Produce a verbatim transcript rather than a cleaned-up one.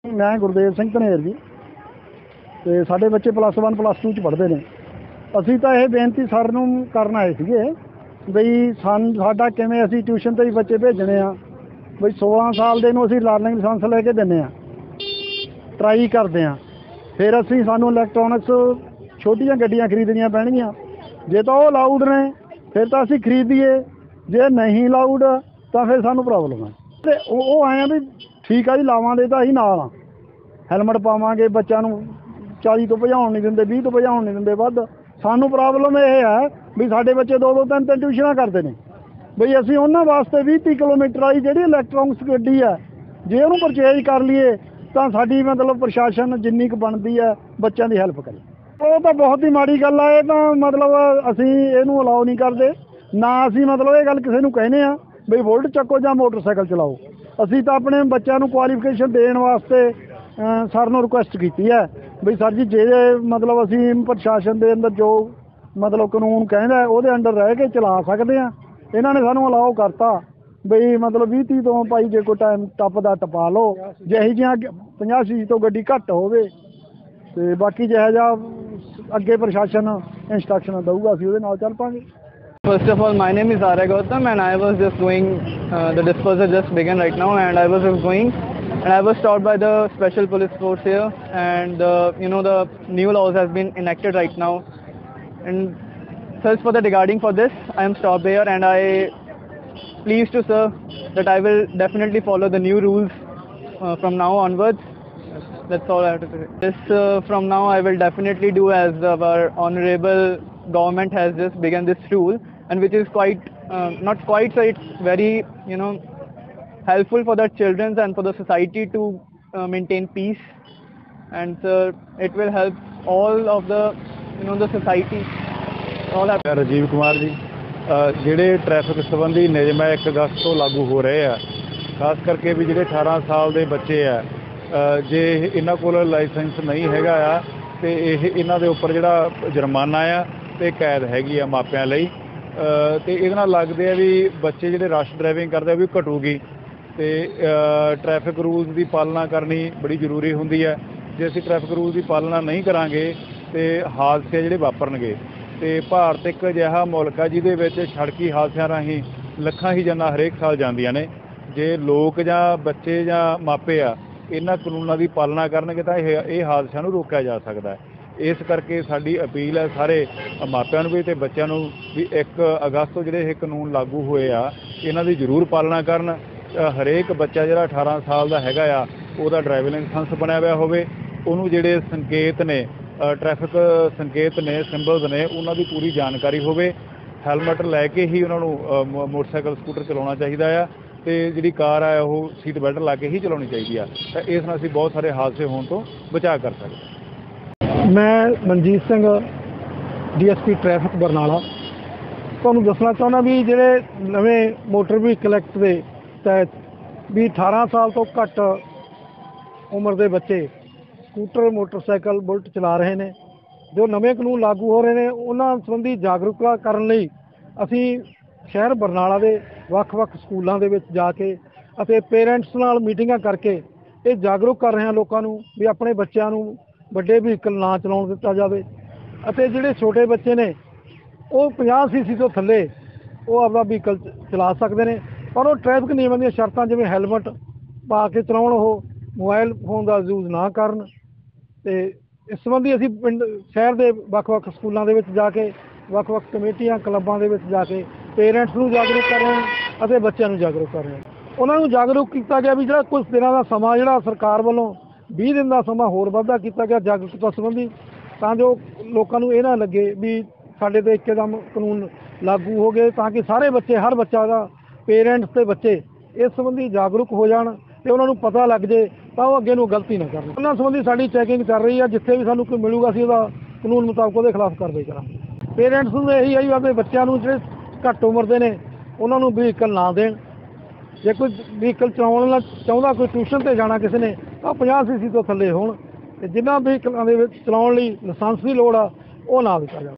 मैं गुरदेव सिंह धनेर जी ਤੇ ਸਾਡੇ ਬੱਚੇ ਪਲੱਸ वन ਪਲੱਸ टू ਚ ਪੜ੍ਹਦੇ ਨੇ। ਅਸੀਂ ਤਾਂ ਇਹ ਬੇਨਤੀ ਸਰ ਨੂੰ ਕਰਨ ਆਏ ਸੀਗੇ ਬਈ ਸਾਨੂੰ ਸਾਡਾ ਕਿਵੇਂ ਅਸੀਂ ਟਿਊਸ਼ਨ ਤੇ ਹੀ ਬੱਚੇ ਭੇਜਣੇ ਆ ਬਈ सोलह ਸਾਲ ਦੇ ਨੂੰ ਅਸੀਂ ਲਰਨਿੰਗ ਲਾਇਸੈਂਸ ਲੈ ਕੇ ਦਿੰਦੇ ਆ, ਟਰਾਈ ਕਰਦੇ ਆ, ਫਿਰ ਅਸੀਂ ਸਾਨੂੰ ਇਲੈਕਟ੍ਰੋਨਿਕਸ ਛੋਟੀਆਂ ਗੱਡੀਆਂ ਖਰੀਦਣੀਆਂ ਪੈਣਗੀਆਂ। ਜੇ ਤਾਂ ਉਹ ਅਲਾਊਡ ਨੇ ਫਿਰ ਤਾਂ ਅਸੀਂ ਖਰੀਦੀਏ, ਜੇ ਨਹੀਂ ਅਲਾਊਡ ਤਾਂ ਫਿਰ ਸਾਨੂੰ ਪ੍ਰੋਬਲਮ ਹੈ। ਤੇ ਉਹ ਆਏ ਆ ਵੀ ਠੀਕ ਆ ਜੀ, ਲਾਵਾਂਗੇ ਤਾਂ ਅਸੀਂ ਨਾਲ ਆ, ਹੈਲਮਟ ਪਾਵਾਂਗੇ, ਬੱਚਿਆਂ ਨੂੰ चाली तो भजाउण नहीं दिंदे, बीस तो भजाउण नहीं दिंदे वध। सानू प्रॉब्लम ये है भी साडे बच्चे दो दो तीन तीन ट्यूशनां करते हैं बई असीं उन्हां वास्ते बीस तीस किलोमीटर वाली जिहड़ी इलैक्ट्रॉनिक्स गड्डी है जे उहनूं परचेज कर लीए तां साडी मतलब प्रशासन जिन्नी क बनदी है बच्चों की हैल्प करे। वो तो बहुत ही माड़ी गल है, ये तो मतलब असीं इहनूं अलाउ नहीं करदे ना, असीं मतलब ये गल किसी नूं कहने आ बई बुलट चक्को जां मोटरसाइकिल चलाओ। असीं तां अपने बच्चों नूं क्वालीफिकेशन देण वास्ते सर नूं रिक्वेस्ट कीती है बई सर जी जे मतलब असीं प्रशासन के अंदर जो मतलब कानून कहता है वो अंडर रह के चला सकते हैं। इन्होंने सानू अलाउ करता बई मतलब बीस तीस तो भाई जे कोई टाइम टपदा टपा लो, जही जियां पचास सी तो गड्डी घट होवे ते बाकी जिहा जिहा अगे प्रशासन इंस्ट्रक्शन दूगा असीं उहदे नाल चल पांगे। First of all, my name is Arya Gautam and I was just going, uh, the dispersal just began right now and I was just going and I was stopped by the special police force here, and uh, you know the new laws has been enacted right now, and search for the regarding for this I am stopped here and I please to sir that I will definitely follow the new rules uh, from now onwards. That's all I have to say. This uh, from now I will definitely do as our honorable government has just begun this rule, and which is quite uh, not quite, so it's very you know helpful for the children and for the society to uh, maintain peace, and uh, it will help all of the you know the society all have. Rajiv Kumar ji, ਜਿਹੜੇ traffic संबंधी नियम है एक अगस्त तो लागू हो रहे हैं, खास करके भी ਜਿਹੜੇ अठारह साल के बच्चे है जे इन्हों को लाइसेंस नहीं हैगा आ तो ये इन्हों के उपर जोड़ा जुर्माना आ तो कैद हैगी आ मापियां लई। तो ये लगते हैं भी बच्चे जोड़े रश ड्राइविंग करते भी घटूगी, तो ट्रैफिक रूल्स की पालना करनी बड़ी जरूरी होंदी है। जे असीं ट्रैफिक रूल्स की पालना नहीं करांगे तो हादसे जोड़े वापरनगे। तो भारत एक अजिहा मुल्क है जिहदे विच सड़की हादसिਆਂ राहीं ਲੱਖਾਂ ही जाना हरेक साल जांदियां ने। जे लोग जां बच्चे जां मापे आ इन्हां कानूनां की पालना करनगे तो यह हादसिਆਂ ਨੂੰ रोकिया जा सकता है। इस करके साडी अपील है सारे मापिਆਂ ਨੂੰ भी ते बच्चों ਨੂੰ भी एक अगस्त तो ਜਿਹੜੇ ਇਹ कानून लागू होए आ इन्हां ਦੀ ਜ਼ਰੂਰ पालना करन। हरेक बच्चा ਜਿਹੜਾ अठारह साल ਦਾ ਹੈਗਾ ਆ ਉਹਦਾ ਡਰਾਈਵਿੰਗ ਲਾਇਸੈਂਸ ਬਣਿਆ ਹੋਇਆ ਹੋਵੇ, ਉਹਨੂੰ ਜਿਹੜੇ ਸੰਕੇਤ ਨੇ ट्रैफिक संकेत ने सिंबल्स ने उन्हों की पूरी जानकारी होवे, हैलमेट लैके ही उन्होंने मोटरसाइकिल स्कूटर चलाना चाहिए आ, तो जी कार है वो सीट बेल्ट ला के ही चलानी चाहिए। तो इस नाल असीं बहुत सारे हादसे होने तो बचा कर सकते। मैं Manjeet Singh D S P traffic Barnala तुहानूं दसना चाहुंदा भी जिहड़े नवें मोटर व्हीकल एक्ट के तहत भी अठारह साल तो घट उम्र के बच्चे स्कूटर मोटरसाइकिल बुलट चला रहे हैं, जो नवे कानून लागू हो रहे हैं उन्होंने संबंधी जागरूकता करने लई असीं शहर बरनाला के ਵੱਖ-ਵੱਖ स्कूलों के जाके अते पेरेंट्स नाल मीटिंगां करके ये जागरूक कर रहे हैं लोगों को भी अपने बच्चों को वड्डे व्हीकल ना चलाउण दिता जाए। अते जिहड़े छोटे बच्चे ने वो पचास सीसी तो थल्ले वो अपना व्हीकल चला सकते हैं, पर वो ट्रैफिक नियमां दी शर्तां जिवें हैलमेट पा के चलाउण, वो मोबाइल फोन का यूज़ ना करन। तो इस संबंधी असीं पिंड शहर के ਵੱਖ-ਵੱਖ स्कूलों के जाके ਵੱਖ-ਵੱਖ कमेटियां क्लबां के जाके पेरेंट्स नूं जागरूक कर रहे हैं और बच्चों को जागरूक कर रहे हैं। उन्होंने जागरूक किया गया भी जो कुछ दिनों का समा जो सरकार वालों बीस दिन का समा होर वाधा किया गया जागरूकता संबंधी, तां जो लोगों को यह ना लगे भी साडे ते एकदम कानून लागू हो गए, ताकि सारे बच्चे हर बच्चा का पेरेंट्स के बच्चे इस संबंधी जागरूक हो जान तो उन्होंने पता लग जाए तो वो अगे गलती ना करन। उन्होंने संबंधी साडी चैकिंग चल रही है, जिथे भी सानूं कोई मिलूगा असीं उहदा कानून मुताबक उहदे खिलाफ कार्रवाई करांगे। पेरेंट्स नूं यही है भी अपने बच्चों को जिहड़े घट उम्र के ने उन्होंने व्हीकल ना देण। जे कोई व्हीकल चलाउण चाहुंदा कोई ट्यूशन पर जाना किसी ने तो पचास सीसी तो थल्ले होण, ते जिन्हां व्हीकलां दे विच चलाउण लई लाइसेंस की लोड़ आ वो ना दिता जाए।